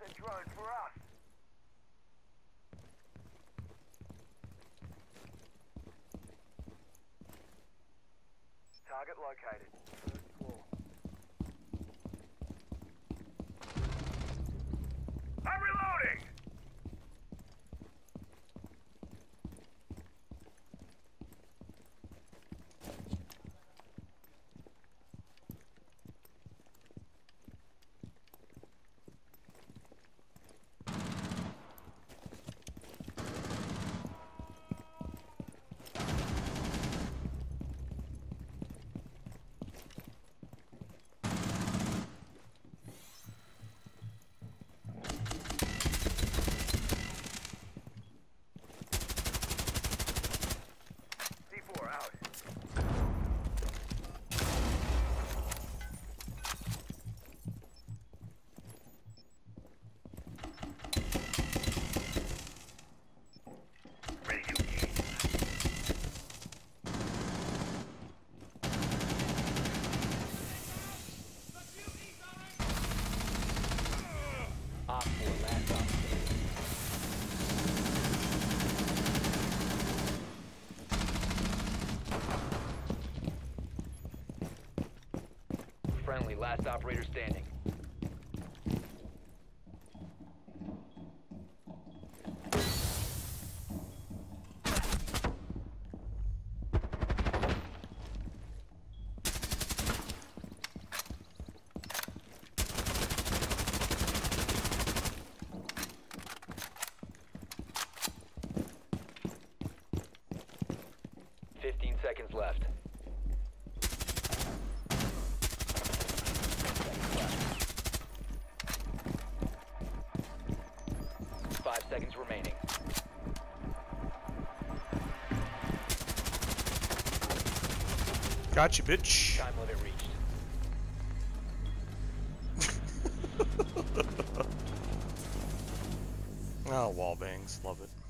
drone for us. Target located. First floor. I'm reloading! C4 out. Ready to engage. Op 4, last op standing. Friendly, last operator standing. Seconds left. 5 seconds remaining. Gotcha, bitch. Time limit reached. Oh, wall bangs. Love it.